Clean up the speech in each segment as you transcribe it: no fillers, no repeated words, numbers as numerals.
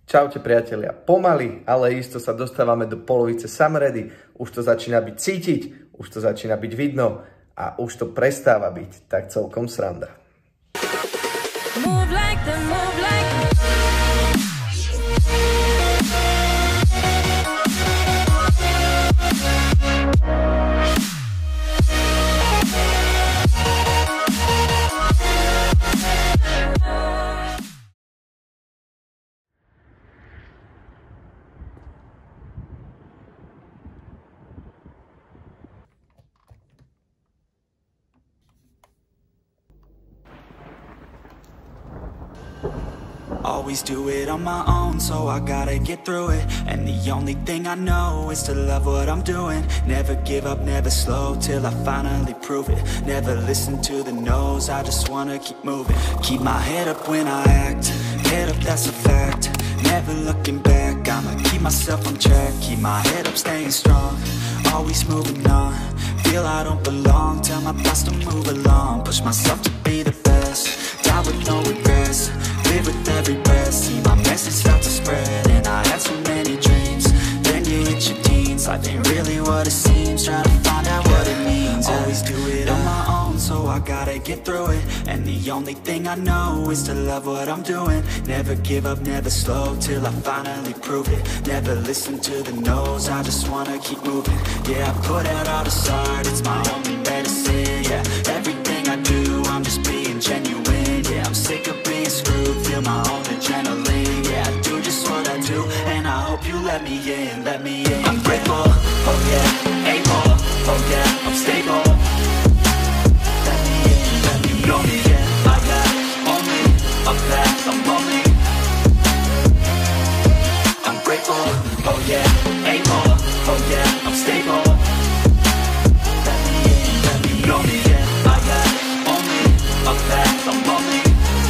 Čaute priatelia, pomaly, ale isto sa dostávame do polovice Summeredy, už to začína byť cítiť, už to začína byť vidno a už to prestáva byť tak celkom sranda. Always do it on my own, so I gotta get through it. And the only thing I know is to love what I'm doing. Never give up, never slow, till I finally prove it. Never listen to the no's, I just wanna keep moving. Keep my head up when I act, head up, that's a fact. Never looking back, I'ma keep myself on track. Keep my head up, staying strong, always moving on. Feel I don't belong, tell my thoughts to move along. Push myself to be the best, die with no regrets. Live with every breath, see my message start to spread. And I had so many dreams, then you hit your teens. Life ain't really what it seems, trying to find out what it means. Always do it on my own, so I gotta get through it. And the only thing I know is to love what I'm doing. Never give up, never slow, till I finally prove it. Never listen to the no's, I just wanna keep moving. Yeah, I put out all the art, it's my only medicine. Yeah, everything I do, I'm just being genuine. Yeah, I'm sick of being screwed, feel my own adrenaline. Yeah, I do just what I do, and I hope you let me in, let me in. I'm grateful, oh yeah, able, oh yeah, I'm stable. Let me in, let me know me, yeah, I got only a path, I'm lonely. I'm grateful, oh yeah, able, oh yeah, I'm stable. Let me in, let me know me, yeah, I got only a path, I'm lonely.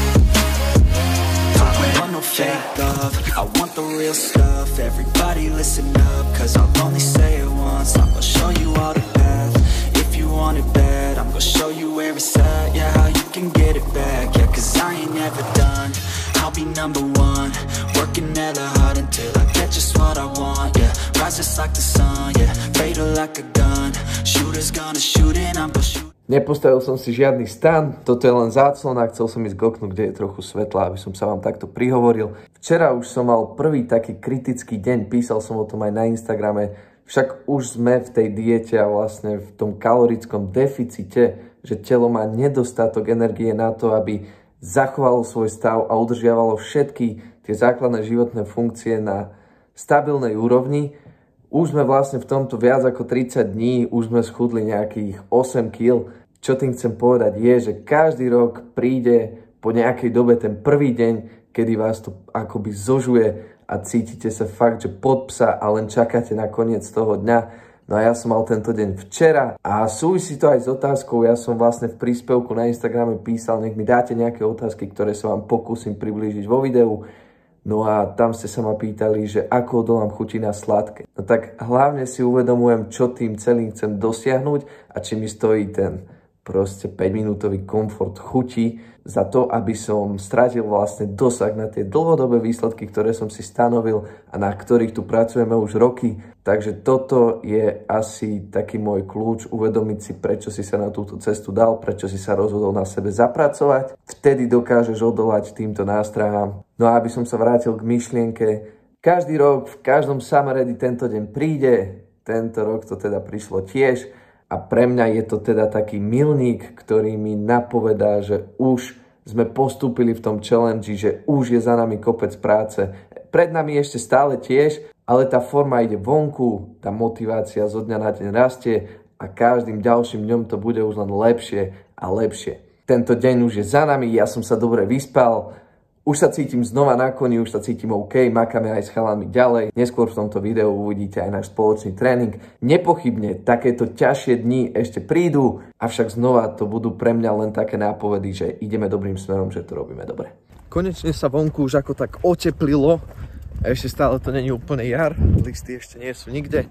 No fake love, I want the real stuff. Everybody listen up, cause I'll only say it once. I'm gonna show you all the path. If you want it bad, I'm gonna show you where it's at. Yeah, how you can get it back. Yeah, cause I ain't never done, I'll be number one. Working hella hard until I get just what I want. Yeah, rise just like the sun. Yeah, fatal like a gun. Shooters gonna shoot and I'm gonna shoot. Nepostavil som si žiadny stan, toto je len záclona, chcel som ísť k oknu, kde je trochu svetla, aby som sa vám takto prihovoril. Včera už som mal prvý taký kritický deň, písal som o tom aj na Instagrame, však už sme v tej diete a vlastne v tom kalorickom deficite, že telo má nedostatok energie na to, aby zachovalo svoj stav a udržiavalo všetky tie základné životné funkcie na stabilnej úrovni. Už sme vlastne v tomto viac ako 30 dní, už sme schudli nejakých 8 kg. Čo tým chcem povedať je, že každý rok príde po nejakej dobe ten prvý deň, kedy vás to akoby zožuje a cítite sa fakt, že pod psa a len čakáte na koniec toho dňa. No a ja som mal tento deň včera a súvisí to aj s otázkou, ja som vlastne v príspevku na Instagrame písal, nech mi dáte nejaké otázky, ktoré sa vám pokúsim priblížiť vo videu. No a tam ste sa ma pýtali, že ako odolám chuti na sladké. No tak hlavne si uvedomujem, čo tým celým chcem dosiahnuť a či mi stojí ten proste 5-minútový komfort chuti za to, aby som stratil vlastne dosah na tie dlhodobé výsledky, ktoré som si stanovil a na ktorých tu pracujeme už roky. Takže toto je asi taký môj kľúč, uvedomiť si, prečo si sa na túto cestu dal, prečo si sa rozhodol na sebe zapracovať. Vtedy dokážeš odolať týmto nástrahám. No a aby som sa vrátil k myšlienke, každý rok, v každom Summeredy tento deň príde, tento rok to teda prišlo tiež. A pre mňa je to teda taký milník, ktorý mi napovedá, že už sme postúpili v tom challenge, že už je za nami kopec práce. Pred nami ešte stále tiež, ale tá forma ide vonku, tá motivácia zo dňa na deň rastie a každým ďalším dňom to bude už len lepšie a lepšie. Tento deň už je za nami, ja som sa dobre vyspal, už sa cítim znova na koni, už sa cítim OK, makáme aj s chalami ďalej. Neskôr v tomto videu uvidíte aj náš spoločný tréning. Nepochybne takéto ťažšie dni ešte prídu, avšak znova to budú pre mňa len také nápovedy, že ideme dobrým smerom, že to robíme dobre. Konečne sa vonku už ako tak oteplilo. A ešte stále to není úplne jar, listy ešte nie sú nikde.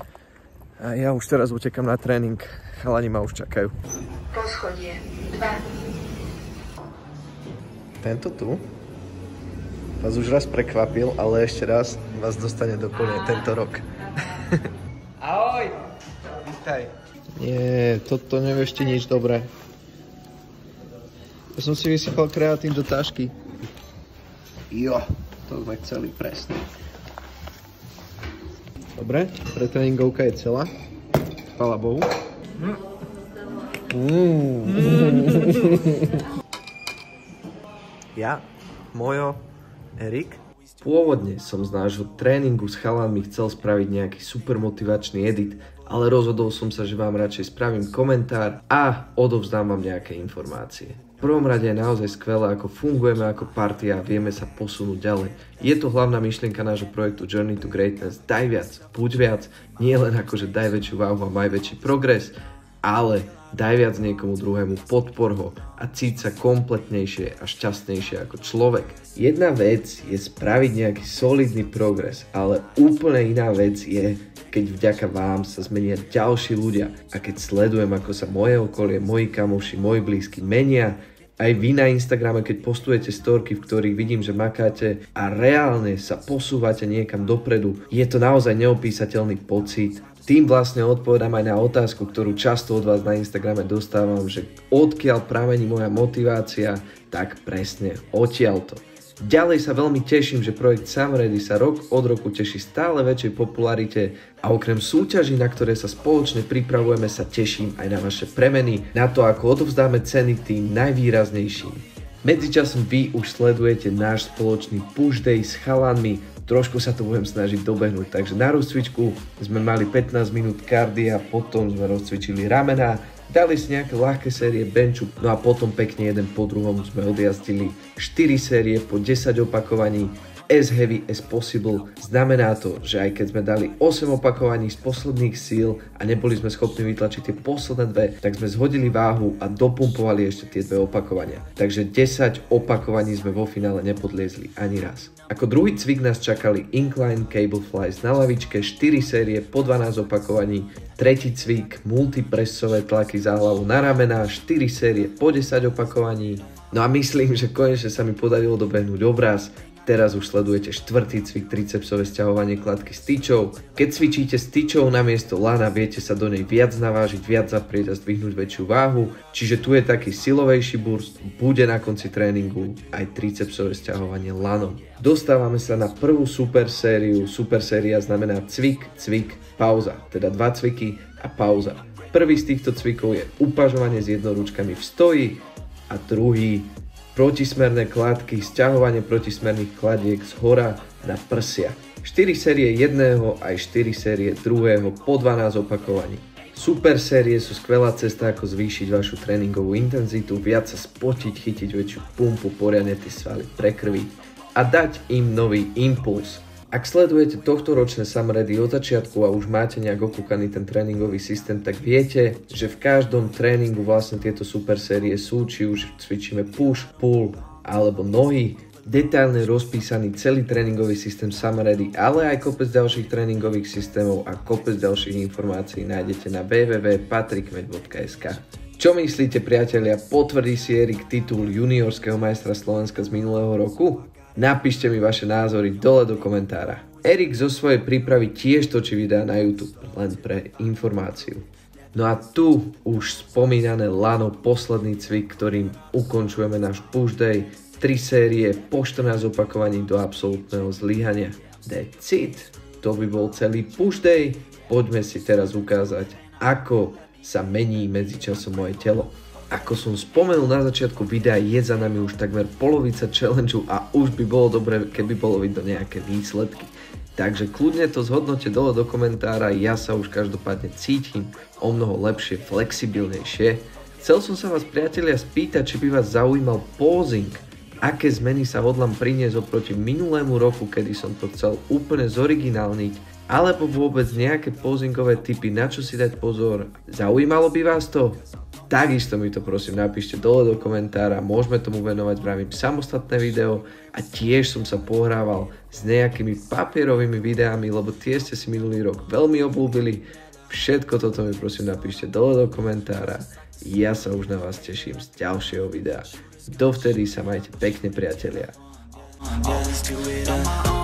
A ja už teraz utekam na tréning, chalani ma už čakajú. Poschodie 2. Tento tu? vás už raz prekvapil, ale ešte raz vás dostane do kolie tento rok. Ahoj! Vítaj. Nie, toto nevieš ti nič dobré. Ja som si vysypal kreatín do tašky. Jo, to sme chceli presne. Dobre, pretréningovka je celá. Chvála Bohu. Ja, Mojo, Erik. Pôvodne som z nášho tréningu s chalanmi chcel spraviť nejaký super motivačný edit, ale rozhodol som sa, že vám radšej spravím komentár a odovzdám vám nejaké informácie. V prvom rade je naozaj skvelé, ako fungujeme ako partia a vieme sa posunúť ďalej. Je to hlavná myšlienka nášho projektu Journey to Greatness. Daj viac, buď viac, nie len ako, že daj väčšiu váhu a maj väčší progres, ale daj viac niekomu druhému, podpor ho a cíť sa kompletnejšie a šťastnejšie ako človek. Jedna vec je spraviť nejaký solidný progres, ale úplne iná vec je, keď vďaka vám sa zmenia ďalší ľudia a keď sledujem, ako sa moje okolie, moji kamoši, moji blízky menia, aj vy na Instagrame, keď postujete storky, v ktorých vidím, že makáte a reálne sa posúvate niekam dopredu, je to naozaj neopísateľný pocit. Tým vlastne odpovedám aj na otázku, ktorú často od vás na Instagrame dostávam, že odkiaľ pramení moja motivácia, tak presne odtiaľto. Ďalej sa veľmi teším, že projekt Samready sa rok od roku teší stále väčšej popularite a okrem súťaží, na ktoré sa spoločne pripravujeme, sa teším aj na vaše premeny, na to, ako odovzdáme ceny tým najvýraznejším. Medzičasom vy už sledujete náš spoločný push day s chalanmi, trošku sa to budem snažiť dobehnúť, takže na rozcvičku sme mali 15 minút kardia, potom sme rozcvičili ramená, dali si nejaké ľahké série benchu, no a potom pekne jeden po druhom sme odjazdili 4 série po 10 opakovaní, as heavy as possible. Znamená to, že aj keď sme dali 8 opakovaní z posledných síl a neboli sme schopní vytlačiť tie posledné dve, tak sme zhodili váhu a dopumpovali ešte tie dve opakovania. Takže 10 opakovaní sme vo finále nepodliezli ani raz. Ako druhý cvik nás čakali incline cable flies na lavičke, 4 série po 12 opakovaní, tretí cvik multipresové tlaky za hlavu na ramená, 4 série po 10 opakovaní. No a myslím, že konečne sa mi podarilo dobehnúť obraz. Teraz už sledujete štvrtý cvik tricepsové sťahovanie kladky s tyčou. Keď cvičíte s tyčou namiesto lana, viete sa do nej viac navážiť, viac zaprieť a zdvihnúť väčšiu váhu. Čiže tu je taký silovejší burst, bude na konci tréningu aj tricepsové sťahovanie lanom. Dostávame sa na prvú super sériu. Super séria znamená cvik, cvik, pauza. Teda 2 cviky a pauza. Prvý z týchto cvikov je upažovanie s jednoručkami v stoji a druhý protismerné kladky, sťahovanie protismerných kladiek z hora na prsia. 4 série jedného aj 4 série druhého po 12 opakovaní. Super série sú skvelá cesta, ako zvýšiť vašu tréningovú intenzitu, viac sa spotiť, chytiť väčšiu pumpu, poriadne tie svaly prekrviť a dať im nový impuls. Ak sledujete tohtoročné Samready od začiatku a už máte nejak okúkaný ten tréningový systém, tak viete, že v každom tréningu vlastne tieto super série sú, či už cvičíme push, pull alebo nohy, detailne rozpísaný celý tréningový systém Samready, ale aj kopec ďalších tréningových systémov a kopec ďalších informácií nájdete na www.patrikmed.sk. Čo myslíte, priatelia, potvrdí si Erik titul juniorského majstra Slovenska z minulého roku? Napíšte mi vaše názory dole do komentára. Erik zo svojej prípravy tiež točí videá na YouTube, len pre informáciu. No a tu už spomínané lano, posledný cvik, ktorým ukončujeme náš push day, 3 série po 14 opakovaní do absolútneho zlyhania. That's it. To by bol celý push day. Poďme si teraz ukázať, ako sa mení medzičasom moje telo. Ako som spomenul na začiatku videa, je za nami už takmer polovica challengeu a už by bolo dobre, keby bolo vidno nejaké výsledky. Takže kľudne to zhodnote dole do komentára, ja sa už každopádne cítim o mnoho lepšie, flexibilnejšie. Chcel som sa vás, priatelia, spýtať, či by vás zaujímal posing. Aké zmeny sa hodlám priniesť oproti minulému roku, kedy som to chcel úplne zoriginálniť, alebo vôbec nejaké posingové tipy, na čo si dať pozor. Zaujímalo by vás to? Takisto mi to prosím napíšte dole do komentára, môžeme tomu venovať, vravím, samostatné video a tiež som sa pohrával s nejakými papierovými videami, lebo tie ste si minulý rok veľmi obľúbili. Všetko toto mi prosím napíšte dole do komentára, ja sa už na vás teším z ďalšieho videa. Dovtedy sa majte pekne, priatelia. Always do it on my own.